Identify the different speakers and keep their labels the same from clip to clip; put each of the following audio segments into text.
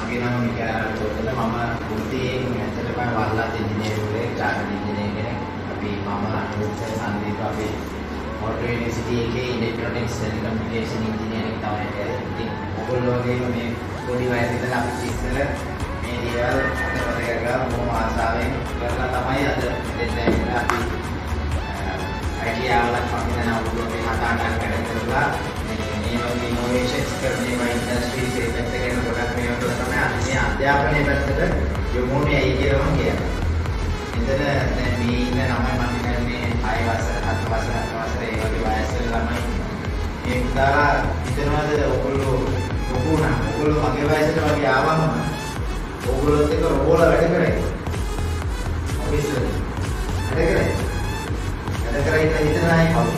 Speaker 1: මගේ නම මිගාරා අමිතෝදන. මම වෘත්තියෙන් ඇත්තටම වල්ලත් ඉංජිනේරුවෙක්, චාර්ටර්ඩ් ඉංජිනේර කෙනෙක්. අපි මම අනුරුද්ධ සංදීප අපි මොටර් යුනිවර්සිටි එකේ ඉලෙක්ට්‍රොනික්ස් ඇන්ඩ් කම්යුනිකේෂන් ඉංජිනේරින් තමයි කරන්නේ. ඉතින් ඔයගොල්ලෝ වගේම මේ පොඩි වයසේ ඉඳලා අපි ඉස්සර මේ දේවල් අතපත කරලා බොහොම ආසාවෙන් කරලා තමයි අද මෙතෙන් දැන් අපි අයිඩියාවලක් අපි දැන් අවුරුදු 7-8ක් වැඩ කරලා මේ වගේ ඉනෝවේෂන්ස් කරන්නේ මා ඉන්ඩස්ට්‍රීස් එකත් එක්ක ගොඩක් මේවා තමයි මේ අධ්‍යාපනයේ පැත්තට යොමු වෙයි කියලා මම කියනවා. එතන දැන් මේ ඉන්න ළමයි මම කියන්නේ 6 වසර 7 වසර 8 වසර ඒ වගේ වයස්වල ළමයි මේ පුතාලා හිතනවාද ඔයගොල්ලෝ ලොකු නම් ඔයගොල්ලෝ මගේ වයසට වගේ ආවම ඔයගොල්ලොත් එක්ක රෝබෝලා වැඩ කරේ. ඔෆිස් වල වැඩ කරේ. වැඩ කරා ඉන්න හිතනයි කවුද?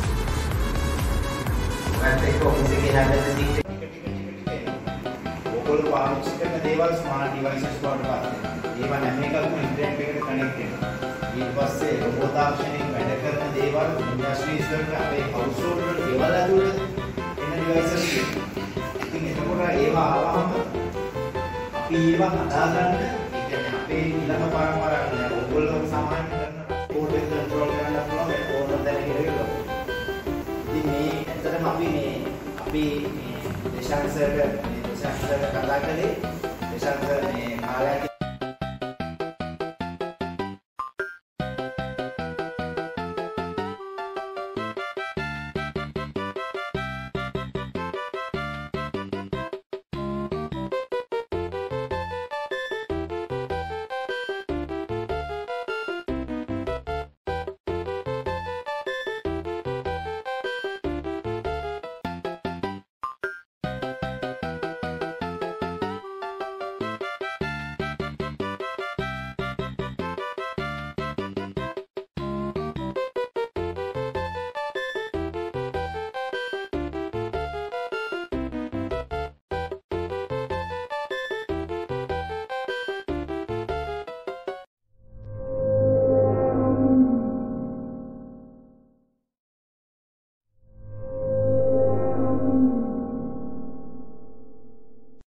Speaker 1: ඔයත් එක්ක ඔෆිස් එකේ හැදෙන්න ටික ඔයගොල්ලෝ පාවිච්චි කරන දේවල් ස්මාර්ට් ඩිවයිසස් වලට පස්සේ ඒවා හැම එකක්ම ඉන්ටර්නෙට් එකට කනෙක්ට් වෙනවා. ඊට පස්සේ රොබෝට් තාක්ෂණයෙන් වැඩ කරන දේවල් ඉන්ඩස්ට්‍රීස් වලට අපේ හවුස් හෝල්ඩ් වලට ගෙවල් ඇතුළේ එන ඩිවයිසස් ඉතින් එතකොට ඒවා ආවම අපි ඒවා හදාගන්න ඒ කියන්නේ අපේ ඊළඟ පරම්පරාවට දැන් ඔයගොල්ලෝ සමාන කරන කෝඩ් එක කන්ට්‍රෝල් කරන්න පුළුවන් ඒ කෝඩ් දැන ඉරෙනවා. ඉතින් මේ ඇත්තටම අපි මේ දේශාංශයට කතා කළේ දේශාංශ මේ කාලයක්